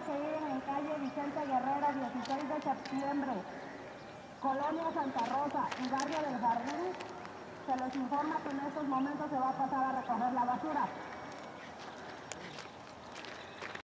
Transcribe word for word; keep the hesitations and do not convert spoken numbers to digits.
que viven en calle Vicente Guerrero, dieciséis de septiembre, Colonia Santa Rosa y Barrio del Jardín, se les informa que en estos momentos se va a pasar a recoger la basura.